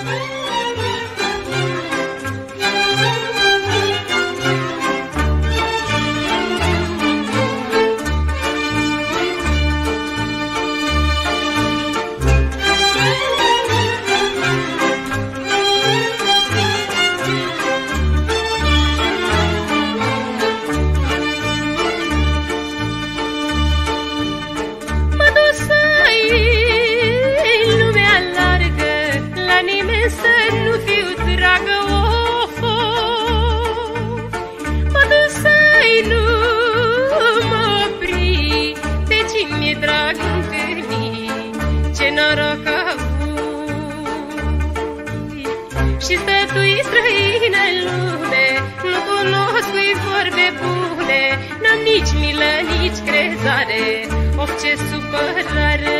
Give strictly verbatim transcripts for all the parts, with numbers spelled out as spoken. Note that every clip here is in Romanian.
Și stătui străină în lume, nu cunosc cui vorbe bune, n-am nici milă, nici crezare, of ce supărare.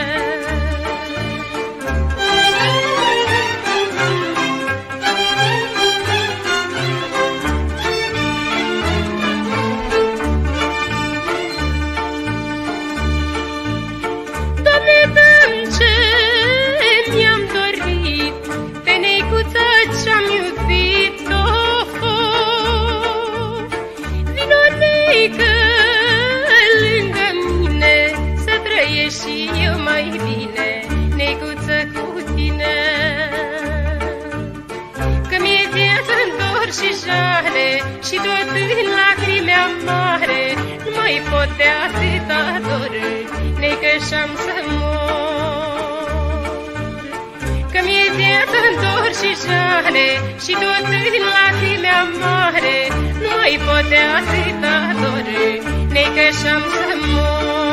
Și eu mai bine, neguță cu tine, că mi-e viață în dor și jale, și tot în lacrimi amare, nu mai pot de atâta dor, necă și-am să mor. Că mi-e viață în dor și jale, și tot în lacrimi amare, nu mai pot de atâta dor, necă și-am să mor.